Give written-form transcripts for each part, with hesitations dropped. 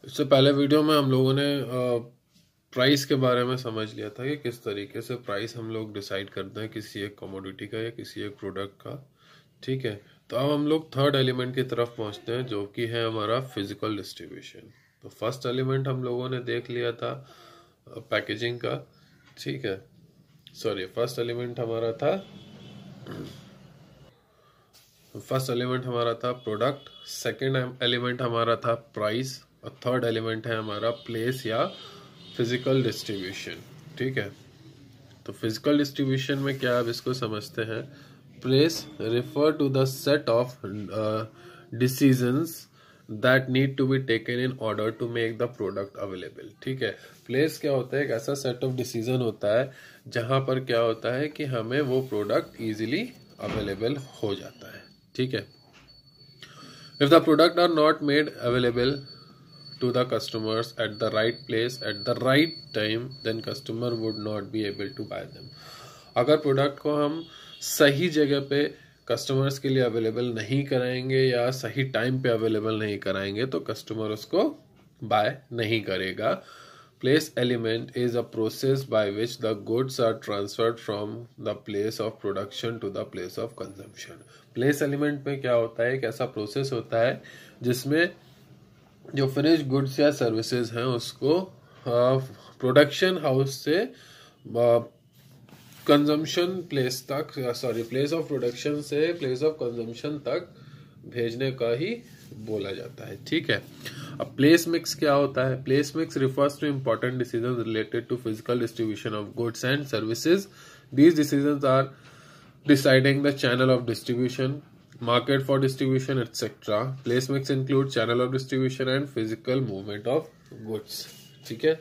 इससे पहले वीडियो में हम लोगों ने प्राइस के बारे में समझ लिया था कि किस तरीके से प्राइस हम लोग डिसाइड करते हैं किसी एक कमोडिटी का या किसी एक प्रोडक्ट का। ठीक है, तो अब हम लोग थर्ड एलिमेंट की तरफ पहुंचते हैं जो कि है हमारा फिजिकल डिस्ट्रीब्यूशन। तो फर्स्ट एलिमेंट हम लोगों ने देख लिया था पैकेजिंग का। ठीक है, सॉरी, फर्स्ट एलिमेंट हमारा था प्रोडक्ट, सेकंड एलिमेंट हमारा था प्राइस, और थर्ड एलिमेंट है हमारा प्लेस या फिजिकल डिस्ट्रीब्यूशन। ठीक है, तो फिजिकल डिस्ट्रीब्यूशन में क्या, अब इसको समझते हैं। Place refer to the set of decisions that need to be taken in order to make the product available. ठीक है, प्लेस क्या होता है, एक ऐसा सेट ऑफ डिसीजन होता है जहां पर क्या होता है कि हमें वो प्रोडक्ट इजीली अवेलेबल हो जाता है। ठीक है, if the product are not made available to the customers at the right place at the right time, then customer would not be able to buy them। अगर प्रोडक्ट को हम सही जगह पे कस्टमर्स के लिए अवेलेबल नहीं कराएंगे या सही टाइम पे अवेलेबल नहीं कराएंगे तो कस्टमर उसको बाय नहीं करेगा। Place element is a process by which the goods are transferred from the place of production to the place of consumption. Place element में क्या होता है, एक ऐसा प्रोसेस होता है जिसमें जो फिनिश गुड्स या सर्विसेज हैं उसको प्रोडक्शन हाउस से कंजम्पशन प्लेस तक, प्लेस ऑफ प्रोडक्शन से प्लेस ऑफ कंजम्पशन तक भेजने का ही बोला जाता है। ठीक है, अब प्लेस मिक्स क्या होता है। Place mix refers to important decision related to physical distribution of goods and services. These decisions are deciding the channel of distribution, market for distribution, etc. Place mix include channel of distribution and physical movement of goods। ठीक है,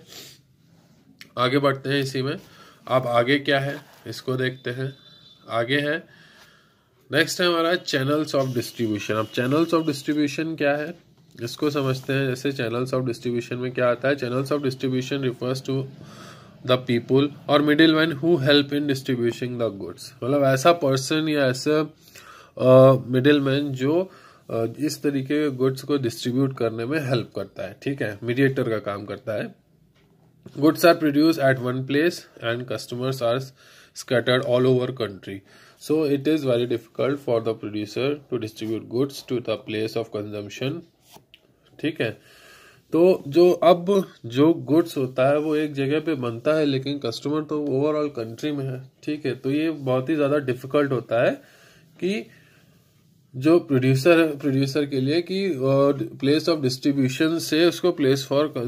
आगे बढ़ते हैं इसी में। अब आगे क्या है इसको देखते हैं। आगे है नेक्स्ट है हमारा चैनल्स ऑफ डिस्ट्रीब्यूशन। अब चैनल्स ऑफ डिस्ट्रीब्यूशन क्या है इसको समझते हैं। जैसे चैनल्स ऑफ डिस्ट्रीब्यूशन में क्या आता है, channels of distribution refers to the people और middle man who help in distributing the goods. मतलब ऐसा पर्सन या ऐसा मिडिल मैन जो इस तरीके के गुड्स को डिस्ट्रीब्यूट करने में हेल्प करता है। ठीक है, मीडिएटर का काम करता है। Goods are produce at one place and customers are scattered all over country, so it is very difficult for the producer to distribute goods to the place of consumption. ठीक है, तो जो गुड्स होता है वो एक जगह पे बनता है लेकिन कस्टमर तो ओवरऑल कंट्री में है। ठीक है, तो ये बहुत ही ज्यादा डिफिकल्ट होता है कि जो प्रोड्यूसर के लिए कि प्लेस ऑफ डिस्ट्रीब्यूशन से उसको प्लेस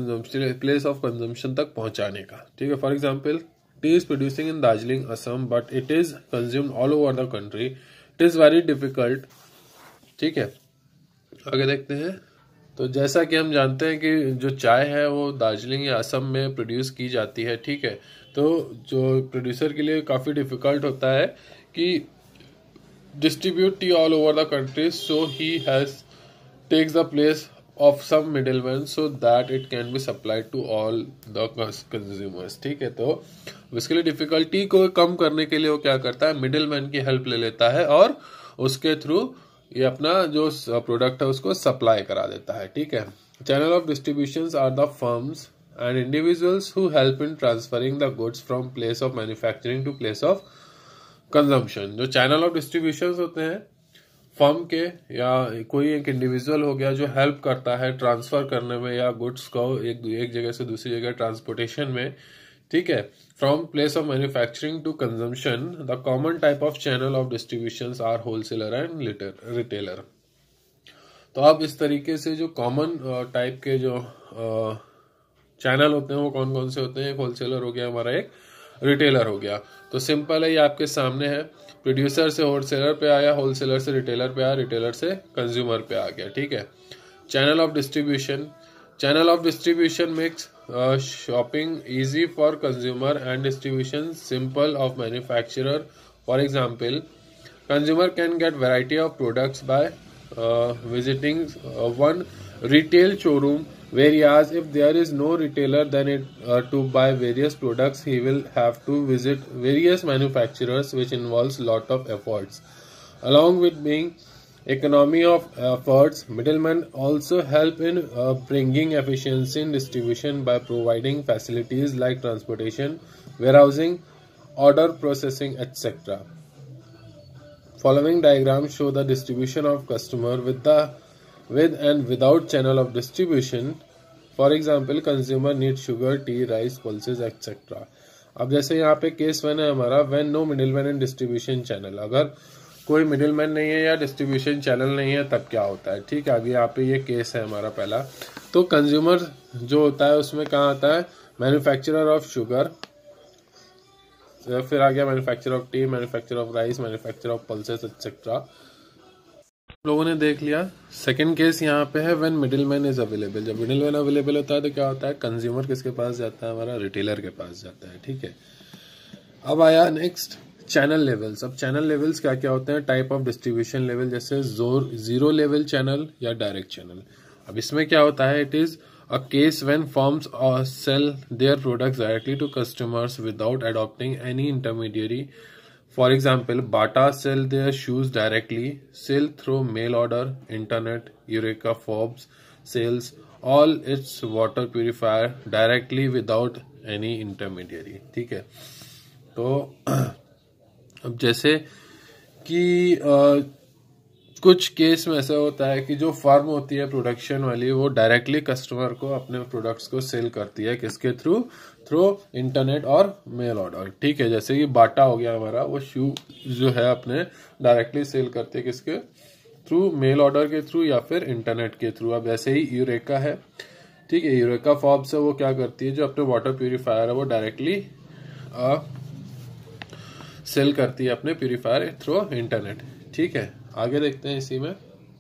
ऑफ कंजम्पशन तक पहुंचाने का। ठीक है, for example tea is producing in Darjeeling Assam but it is consumed all over the country, it is very difficult. ठीक है, आगे देखते हैं। तो जैसा कि हम जानते हैं कि जो चाय है वो दार्जिलिंग या असम में प्रोड्यूस की जाती है। ठीक है, तो जो प्रोड्यूसर के लिए काफी डिफिकल्ट होता है कि distribute tea all over the country, so he takes the place of some middleman so that it can be supplied to all the consumers। ठीक है, तो इसके लिए डिफिकल्टी को कम करने के लिए वो क्या करता है, मिडिलमैन की हेल्प ले लेता है और उसके थ्रू ये अपना जो प्रोडक्ट है उसको सप्लाई करा देता है। ठीक है, channel of distribution are the firms and individuals who help in transferring the goods from place of manufacturing to place of consumption. जो चैनल ऑफ डिस्ट्रीब्यूशन होते हैं फर्म के या कोई एक इंडिविजुअल हो गया जो हेल्प करता है ट्रांसफर करने में या गुड्स को एक जगह से दूसरी जगह ट्रांसपोर्टेशन में। ठीक है, from place of manufacturing to consumption the common type of channel of distribution are wholesaler and retailer. तो अब इस तरीके से जो कॉमन टाइप के जो चैनल होते हैं वो कौन कौन से होते हैं, एक होलसेलर हो गया हमारा, एक रिटेलर हो गया। तो सिंपल है, ये आपके सामने है। प्रोड्यूसर से होलसेलर पे आया, होलसेलर से रिटेलर पे आया, रिटेलर से कंज्यूमर पे आ गया। ठीक है, channel of distribution makes shopping easy for consumer and distribution simple of manufacturer. For example consumer can get variety of products by visiting one retail showroom, whereas if there is no retailer then to buy various products he will have to visit various manufacturers which involves lot of efforts along with being economy of efforts. Middlemen also help in bringing efficiency in distribution by providing facilities like transportation, warehousing, order processing, etc. Following diagrams show the distribution of customer with and without channel of distribution. For example, consumer needs sugar, tea, rice, pulses, etc. अब जैसे यहाँ पे case 1 है हमारा, when no middleman in distribution channel, अगर कोई middleman नहीं है या डिस्ट्रीब्यूशन चैनल नहीं है तब क्या होता है। ठीक है, अभी यहाँ पे ये केस है हमारा पहला। तो कंज्यूमर जो होता है उसमें कहाँ आता है, मैन्युफैक्चरर ऑफ शुगर, फिर आ गया manufacture of tea, manufacture of rice, manufacture of pulses etcetera. लोगों ने देख लिया। सेकंड केस यहाँ पे है व्हेन मिडिलमैन इज अवेलेबल। जब मिडिलमैन अवेलेबल होता है तो क्या होता है, कंज्यूमर किसके पास जाता है, हमारा रिटेलर के पास जाता है। ठीक है, अब आया नेक्स्ट चैनल लेवल्स। अब चैनल लेवल्स क्या क्या होते हैं, टाइप ऑफ डिस्ट्रीब्यूशन लेवल, जैसे जीरो लेवल चैनल या डायरेक्ट चैनल। अब इसमें क्या होता है, it is a case when firms sell their products directly to customers without adopting any intermediary. For example, Bata sell their shoes directly, sell through mail order, internet. Eureka Forbes sells all its water purifier directly without any intermediary. ठीक है, तो अब जैसे कि कुछ case में ऐसा होता है कि जो फर्म होती है प्रोडक्शन वाली, वो डायरेक्टली कस्टमर को अपने प्रोडक्ट्स को सेल करती है, किसके थ्रू इंटरनेट और मेल ऑर्डर। ठीक है, जैसे कि बाटा हो गया हमारा, वो शू जो है अपने डायरेक्टली सेल करती है किसके थ्रू, मेल ऑर्डर के थ्रू या फिर इंटरनेट के थ्रू। अब ऐसे ही यूरेका है। ठीक है, यूरेका फॉर्ब्स है, वो क्या करती है, जो अपने वाटर प्यूरिफायर है वो डायरेक्टली सेल करती है अपने प्यूरिफायर थ्रू इंटरनेट। ठीक है, आगे देखते हैं इसी में।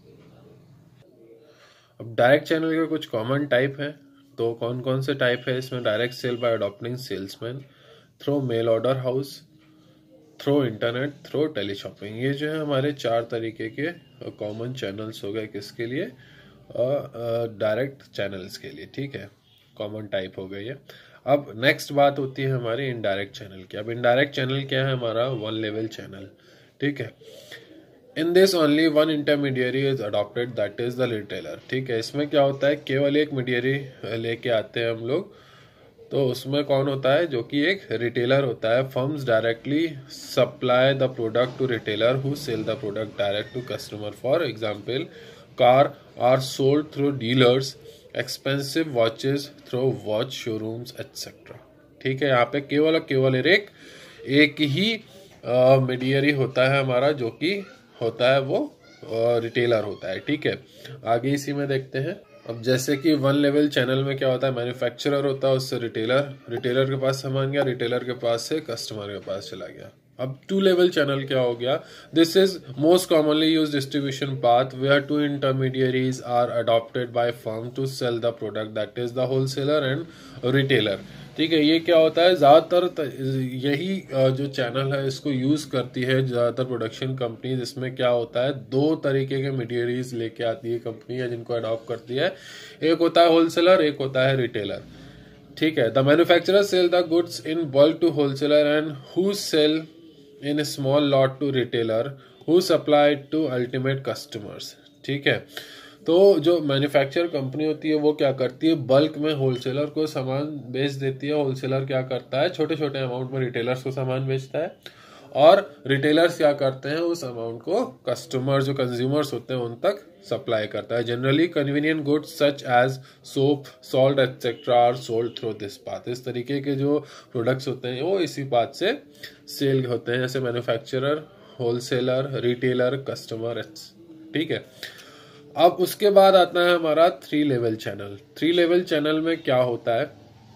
अब डायरेक्ट चैनल के कुछ कॉमन टाइप हैं, तो कौन कौन से टाइप है इसमें, direct sale by adopting salesman, through mail order house, through internet, through teleshopping. ये जो है हमारे 4 तरीके के कॉमन चैनल्स हो गए, किसके लिए, डायरेक्ट चैनल्स के लिए। ठीक है, कॉमन टाइप हो गई है। अब नेक्स्ट बात होती है हमारी इनडायरेक्ट चैनल की। अब इनडायरेक्ट चैनल क्या है हमारा, 1 लेवल चैनल। ठीक है, in this only one intermediary is adopted, that is the retailer. ठीक है, इसमें क्या होता है, केवल एक मीडियरी लेके आते हैं हम लोग, तो उसमें कौन होता है, जो कि एक रिटेलर होता है। Firms directly supply the product to retailer who sell the product direct to customer. For example, car are sold through dealers, expensive watches through watch showrooms etcetera. ठीक है, यहाँ पे केवल एक ही मीडियरी होता है हमारा, जो कि होता है वो रिटेलर होता है। ठीक है, आगे इसी में देखते हैं। अब जैसे कि 1 लेवल चैनल में क्या होता है, मैन्युफैक्चरर होता है, उससे रिटेलर के पास सामान गया, रिटेलर के पास से कस्टमर के पास चला गया। अब 2 लेवल चैनल क्या हो गया, this is most commonly used distribution path where 2 intermediaries are adopted by firm to sell the product, that is the wholesaler and retailer. ठीक है, ये क्या होता है, ज्यादातर यही जो चैनल है इसको यूज करती है ज्यादातर प्रोडक्शन कंपनी, जिसमें क्या होता है 2 तरीके के मीडियरीज लेके आती है कंपनी, या जिनको अडॉप्ट करती है। एक होता है होलसेलर, एक होता है रिटेलर। ठीक है, the manufacturer sell the goods in bulk to wholesaler and who sell in small lot to retailer who supply to ultimate customers. ठीक है, तो जो मैन्युफैक्चर कंपनी होती है वो क्या करती है, बल्क में होलसेलर को सामान बेच देती है। होलसेलर क्या करता है, छोटे छोटे अमाउंट में रिटेलर्स को सामान बेचता है, और रिटेलर्स क्या करते हैं, उस अमाउंट को कस्टमर जो कंज्यूमर्स होते हैं उन तक सप्लाई करता है। Generally convenient goods such as soap, salt etcetera are sold through this path. इस तरीके के जो प्रोडक्ट्स होते हैं वो इसी पाथ से सेल होते हैं, जैसे मैन्युफैक्चरर, होलसेलर, रिटेलर, कस्टमर। ठीक है, अब उसके बाद आता है हमारा 3 लेवल चैनल। 3 लेवल चैनल में क्या होता है,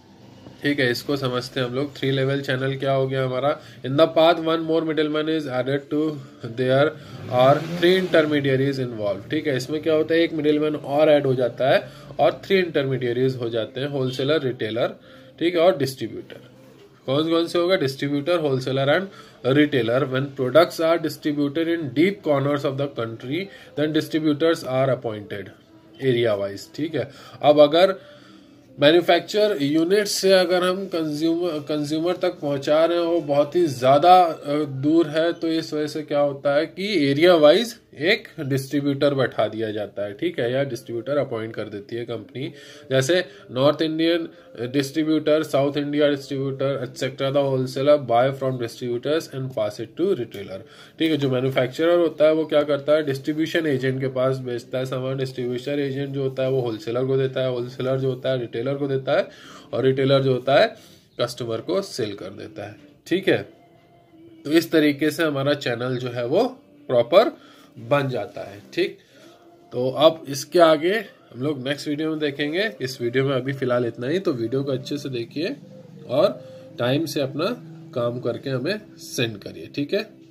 ठीक है, इसको समझते हैं हम लोग। 3 लेवल चैनल क्या हो गया हमारा, in the path 1 more middleman is added to there are 3 intermediaries involve. ठीक है, इसमें क्या होता है, एक मिडिलमैन और ऐड हो जाता है और 3 इंटरमीडियरीज हो जाते हैं, होलसेलर, रिटेलर, ठीक है, और डिस्ट्रीब्यूटर। कौन कौन से होगा, distributor, wholesaler and retailer. When products are distributed in deep corners of the country then distributors are appointed area wise. ठीक है, अब अगर मैन्युफैक्चर यूनिट से अगर हम कंज्यूमर तक पहुंचा रहे हैं वो बहुत ही ज्यादा दूर है, तो इस वजह से क्या होता है कि एरिया वाइज एक डिस्ट्रीब्यूटर बैठा दिया जाता है, ठीक है, या डिस्ट्रीब्यूटर अपॉइंट कर देती है कंपनी। जैसे north Indian distributor, south India distributor etcetera, the wholesaler buy from distributors and pass it to retailer. ठीक है, जो मैन्युफैक्चरर होता है वो क्या करता है, डिस्ट्रीब्यूशन एजेंट के पास बेचता है सामान, डिस्ट्रीब्यूशन एजेंट जो होता है वो होलसेलर को देता है, होलसेलर जो होता है रिटेलर को देता है, और रिटेलर जो होता है कस्टमर को सेल कर देता है। ठीक है, तो इस तरीके से हमारा चैनल जो है वो प्रॉपर बन जाता है। ठीक, तो अब इसके आगे हम लोग नेक्स्ट वीडियो में देखेंगे। इस वीडियो में अभी फिलहाल इतना ही, तो वीडियो को अच्छे से देखिए और टाइम से अपना काम करके हमें सेंड करिए। ठीक है।